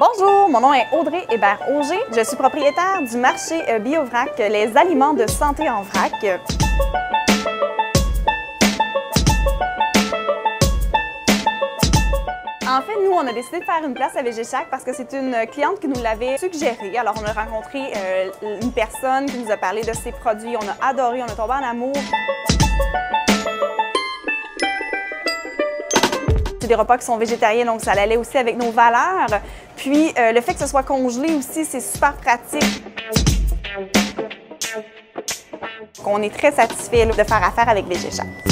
Bonjour, mon nom est Audrey Hébert-Auger. Je suis propriétaire du marché BioVrac, les aliments de santé en vrac. En fait, nous, on a décidé de faire une place à Végéchac parce que c'est une cliente qui nous l'avait suggéré. Alors, on a rencontré une personne qui nous a parlé de ses produits. On a adoré, on a tombé en amour. C'est des repas qui sont végétariens, donc ça allait aussi avec nos valeurs. Puis, le fait que ce soit congelé aussi, c'est super pratique. On est très satisfait de faire affaire avec Végéchac.